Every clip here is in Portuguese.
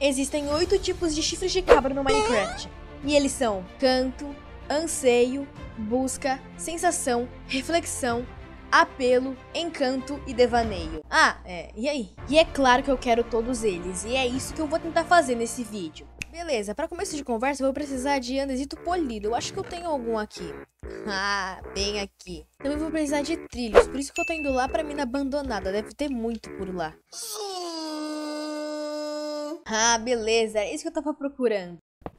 Existem 8 tipos de chifres de cabra no Minecraft. E eles são canto, anseio, busca, sensação, reflexão, apelo, encanto e devaneio. E aí? E é claro que eu quero todos eles, e é isso que eu vou tentar fazer nesse vídeo. Beleza, para começo de conversa eu vou precisar de andesito polido. Eu acho que eu tenho algum aqui. Bem aqui. Também vou precisar de trilhos, por isso que eu tô indo lá pra mina abandonada. Deve ter muito por lá. Beleza, é isso que eu tava procurando.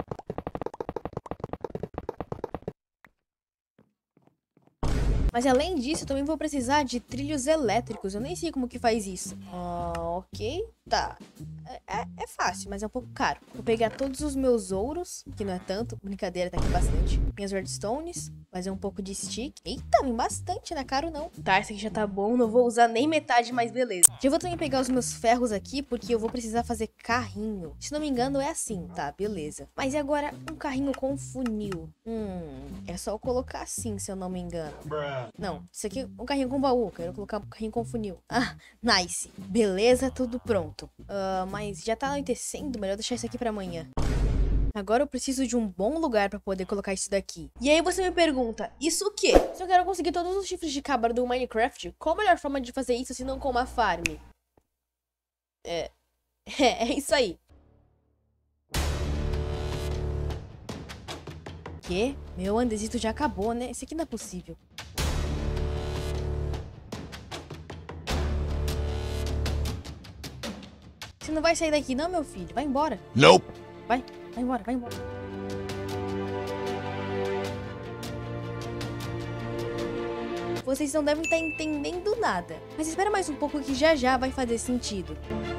Mas além disso, eu também vou precisar de trilhos elétricos. Eu nem sei como que faz isso. Ok. Tá. É fácil, mas é um pouco caro. Vou pegar todos os meus ouros, que não é tanto. Brincadeira, tá aqui bastante. Minhas redstones. Fazer um pouco de stick. Eita, vem bastante, não é caro não. Tá, esse aqui já tá bom. Não vou usar nem metade, mas beleza. Já vou também pegar os meus ferros aqui, porque eu vou precisar fazer carrinho. Se não me engano, é assim, tá? Beleza. Mas e agora um carrinho com funil? É só eu colocar assim, se eu não me engano. Não, isso aqui é um carrinho com baú. Quero colocar um carrinho com funil. Nice. Beleza, tudo pronto. Mas já tá anoitecendo, melhor deixar isso aqui pra amanhã. Agora eu preciso de um bom lugar pra poder colocar isso daqui. E aí você me pergunta, isso o quê? Se eu quero conseguir todos os chifres de cabra do Minecraft, qual a melhor forma de fazer isso se não com uma farm? É isso aí. Quê? Meu andesito já acabou, né? Esse aqui não é possível. Você não vai sair daqui não, meu filho. Vai embora. Nope. Vai embora, vai embora. Vocês não devem estar entendendo nada. Mas espera mais um pouco que já vai fazer sentido.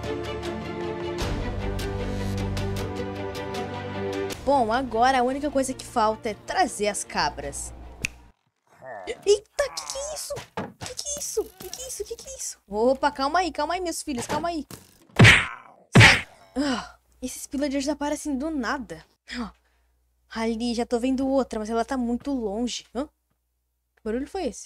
Bom, agora a única coisa que falta é trazer as cabras. Eita, que é isso? Que é isso? Que é isso? Opa, calma aí, meus filhos, calma aí. Esses pillagers aparecem do nada. Ali, já tô vendo outra, mas ela tá muito longe. Que barulho foi esse?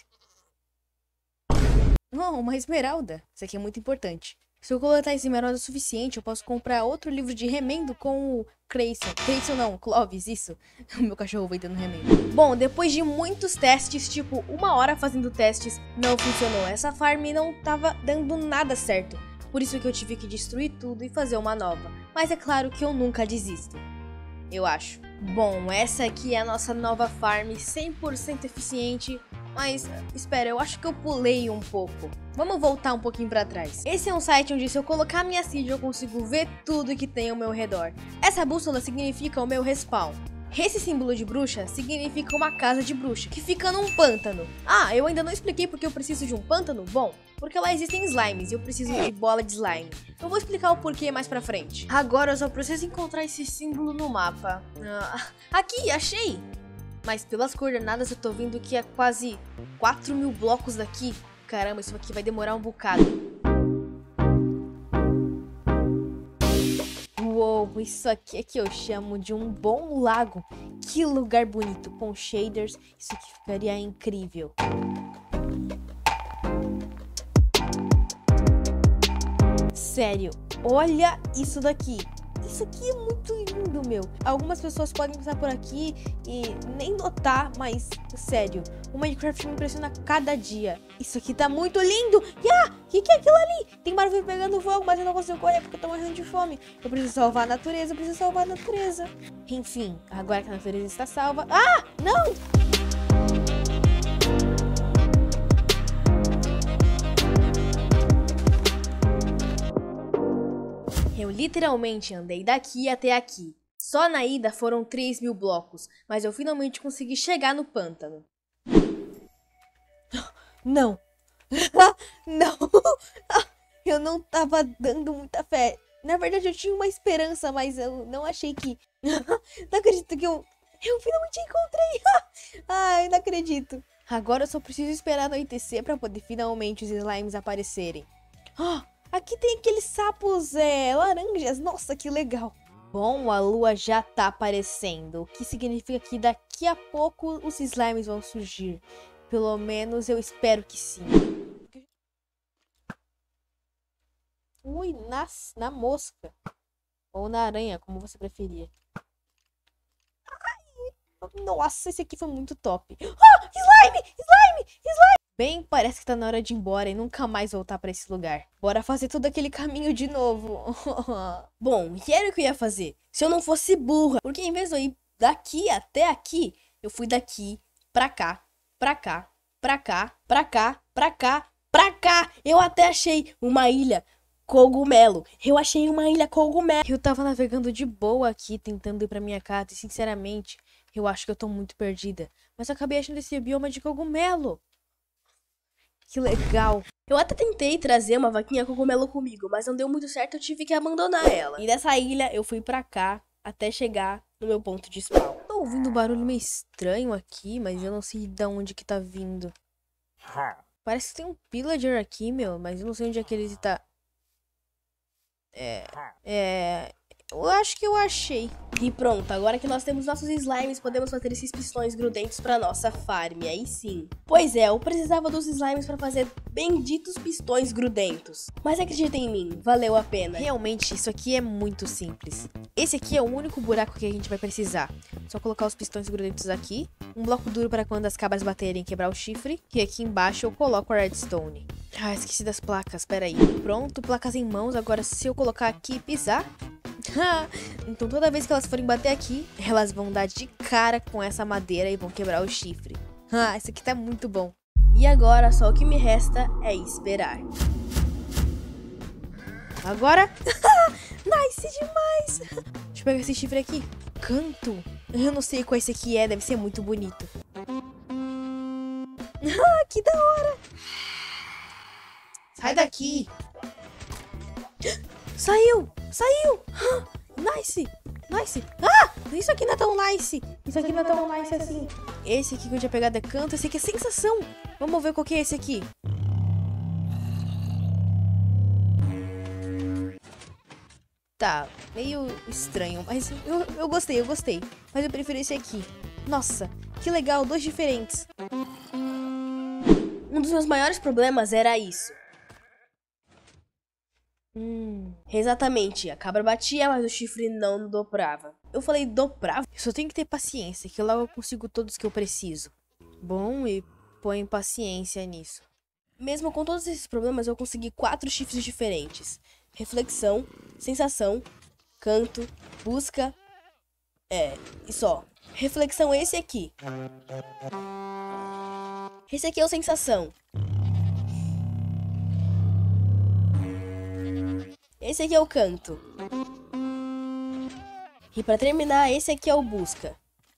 Uma esmeralda. Isso aqui é muito importante. Se eu coletar esmeralda o suficiente, eu posso comprar outro livro de remendo com o Creyson. Creyson não, Clovis, isso. O meu cachorro vai dando remendo. Bom, depois de muitos testes, tipo 1 hora fazendo testes, não funcionou. Essa farm não tava dando nada certo. Por isso que eu tive que destruir tudo e fazer uma nova. Mas é claro que eu nunca desisto. Eu acho. Bom, essa aqui é a nossa nova farm, 100% eficiente. Mas, espera, eu acho que eu pulei um pouco. Vamos voltar um pouquinho pra trás. Esse é um site onde se eu colocar minha seed eu consigo ver tudo que tem ao meu redor. Essa bússola significa o meu respawn. Esse símbolo de bruxa significa uma casa de bruxa, que fica num pântano. Eu ainda não expliquei porque eu preciso de um pântano? Bom, porque lá existem slimes e eu preciso de bola de slime. Eu vou explicar o porquê mais pra frente. Agora eu só preciso encontrar esse símbolo no mapa. Aqui, achei! Mas pelas coordenadas eu tô vendo que é quase 4.000 blocos daqui. Caramba, isso aqui vai demorar um bocado. Uou, isso aqui é que eu chamo de um bom lago. Que lugar bonito, com shaders, isso aqui ficaria incrível. Sério, olha isso daqui. Isso aqui é muito lindo, meu. Algumas pessoas podem passar por aqui e nem notar, mas sério, o Minecraft me impressiona cada dia. Isso aqui tá muito lindo. Que é aquilo ali? Tem barulho pegando fogo, mas eu não consigo correr porque eu tô morrendo de fome. Eu preciso salvar a natureza, Enfim, agora que a natureza está salva... Não! Eu literalmente andei daqui até aqui. Só na ida foram 3.000 blocos, mas eu finalmente consegui chegar no pântano. Não! Não! Eu não tava dando muita fé. Na verdade eu tinha uma esperança, mas eu não achei que... Não acredito que eu finalmente encontrei! Eu não acredito. Agora eu só preciso esperar anoitecer pra poder finalmente os slimes aparecerem. Aqui tem aqueles sapos laranjas. Nossa, que legal. Bom, a lua já tá aparecendo. O que significa que daqui a pouco os slimes vão surgir. Pelo menos eu espero que sim. Ui, na mosca. Ou na aranha, como você preferia. Nossa, esse aqui foi muito top. Ah, slime! Slime! Slime! Bem, parece que tá na hora de ir embora e nunca mais voltar pra esse lugar. Bora fazer todo aquele caminho de novo. Bom, e era o que eu ia fazer se eu não fosse burra. Porque em vez de eu ir daqui até aqui, eu fui daqui pra cá, pra cá, pra cá, pra cá, pra cá, pra cá. Eu até achei uma ilha cogumelo. Eu achei uma ilha cogumelo. Eu tava navegando de boa aqui, tentando ir pra minha casa. E sinceramente, eu acho que eu tô muito perdida. Mas eu acabei achando esse bioma de cogumelo. Que legal. Eu até tentei trazer uma vaquinha cogumelo comigo, mas não deu muito certo, eu tive que abandonar ela. E dessa ilha eu fui pra cá até chegar no meu ponto de spawn. Tô ouvindo um barulho meio estranho aqui, mas eu não sei de onde que tá vindo. Parece que tem um pillager aqui, meu, mas eu não sei onde é que ele tá. Eu acho que eu achei. E pronto, agora que nós temos nossos slimes, podemos fazer esses pistões grudentos pra nossa farm, aí sim. Pois é, eu precisava dos slimes pra fazer benditos pistões grudentos. Mas acreditem em mim, valeu a pena. Realmente, isso aqui é muito simples. Esse aqui é o único buraco que a gente vai precisar. Só colocar os pistões grudentos aqui, um bloco duro para quando as cabras baterem quebrar o chifre, e aqui embaixo eu coloco a redstone. Ah, esqueci das placas, peraí. Pronto, placas em mãos, agora se eu colocar aqui e pisar... Então toda vez que elas forem bater aqui, elas vão dar de cara com essa madeira e vão quebrar o chifre. Isso aqui tá muito bom. E agora só o que me resta é esperar. Agora... Nice demais! Deixa eu pegar esse chifre aqui. Canto. Eu não sei qual esse aqui é, deve ser muito bonito. Que da hora! Sai daqui! Saiu! Saiu! Nice! Nice! Ah! Isso aqui não é tão nice! Isso aqui não é tão nice assim. Esse aqui que eu tinha pegado é canto, esse aqui é sensação! Vamos ver qual que é esse aqui. Tá, meio estranho, mas eu gostei, eu gostei. Mas eu prefiro esse aqui. Nossa, que legal, dois diferentes. Um dos meus maiores problemas era isso. Exatamente, a cabra batia, mas o chifre não dobrava. Eu falei dobrava? Eu só tenho que ter paciência, que logo eu consigo todos que eu preciso. Bom, e põe paciência nisso. Mesmo com todos esses problemas, eu consegui 4 chifres diferentes. Reflexão, sensação, canto, busca... e só. Reflexão esse aqui. Esse aqui é o sensação. Esse aqui é o canto. E pra terminar, esse aqui é o busca.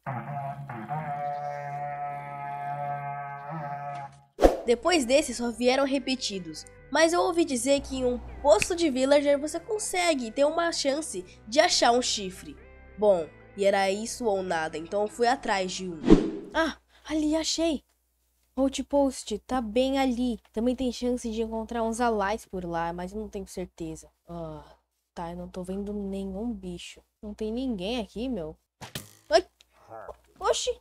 Depois desse, só vieram repetidos. Mas eu ouvi dizer que em um posto de villager você consegue ter uma chance de achar um chifre. Bom, e era isso ou nada, então eu fui atrás de um. Ah, ali, achei. Outpost, tá bem ali. Também tem chance de encontrar uns allies por lá, mas eu não tenho certeza. Tá, eu não tô vendo nenhum bicho. Não tem ninguém aqui, meu. Ai! Oxi!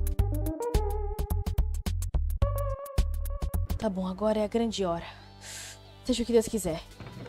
Tá bom, agora é a grande hora. Seja o que Deus quiser.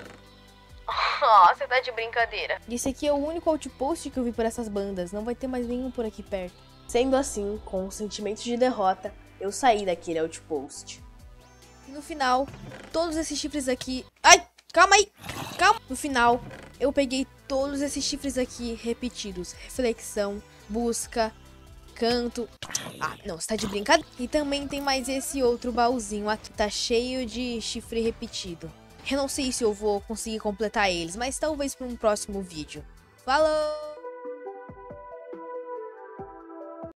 Você tá de brincadeira. Esse aqui é o único outpost que eu vi por essas bandas. Não vai ter mais nenhum por aqui perto. Sendo assim, com o sentimento de derrota, eu saí daquele outpost. No final, todos esses chifres aqui... Ai, calma aí, calma. No final, eu peguei todos esses chifres aqui repetidos. Reflexão, busca, canto... não, você tá de brincadeira. E também tem mais esse outro baúzinho aqui, tá cheio de chifre repetido. Eu não sei se eu vou conseguir completar eles, mas talvez para um próximo vídeo. Falou!